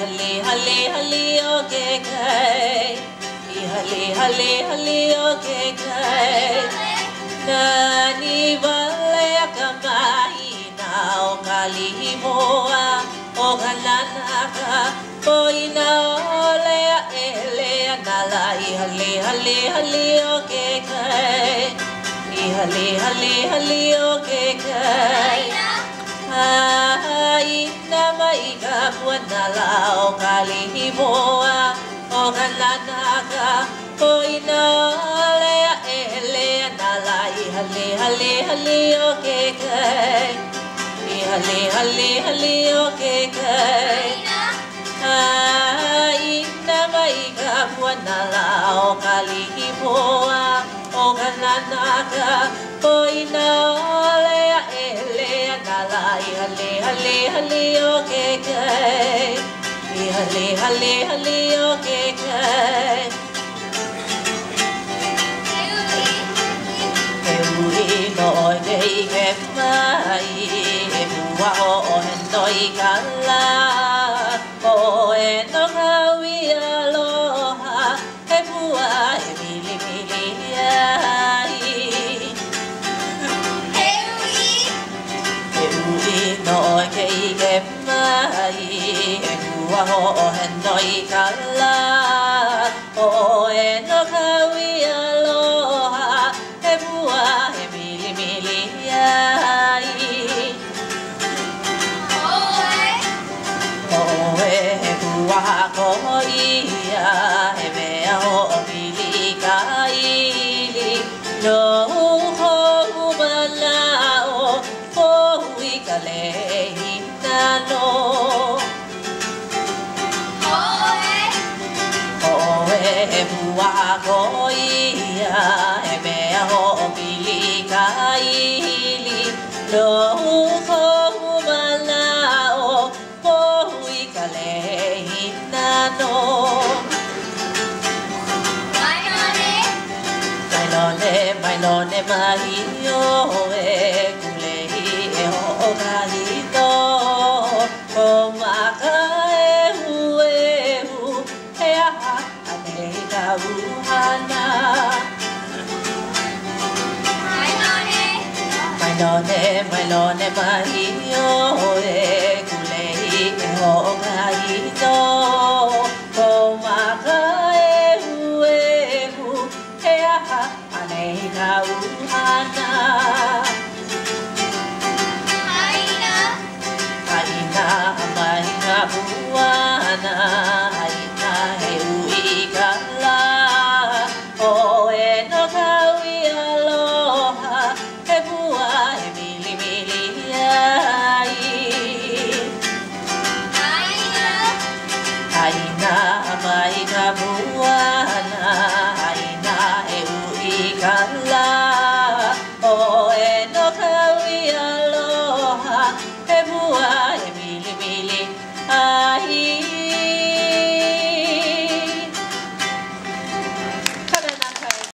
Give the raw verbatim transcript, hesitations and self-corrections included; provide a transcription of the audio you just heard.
hale hale hale o ke kai I hale hale hale o ke kai Nani wale a ka mai na o ka limoa o ka lanaka o ina ole a ele a nala I hale hale hale o ke kai I hale hale hale o ke kai Ai na mai ka puanala o ka limoa o ka lanaka o ina ole a ele a nala I hale hale hale o ke kai I hale hale hale o ke kai Ai na mai ka puanala o ka limoa o ka lanaka o ina ole a ele a nala I hale hale hale o ke kai I hale hale hale o ke kai E ui no ke I ke mai E mua o o he noi ka la O e no ka wi aloha E mua e mili mili ai E ui E ui no ke I ke mai E mua o o he noi ka la O e no ka wi aloha E mua e mili mili ai Ko ia e mea o mili ka ili no ho mana o o hui ka lehi nano Oe Oe mua ko ia e mea o mili ka ili no ho mana o o hui ka lehi no Mailone, mailone mahio e kulehi e ho kahito O maka e hu e hu e aha anei ka uhana Mailone, mailone mahio e kulehi e ho kahito O maka e hu e hu e aha anei ka uhana Aina Aina mai ka puana Aina he ui ka la O e no ka ui aloha E mua e mili mili ai Aina mai ka puana Aina e ui ka la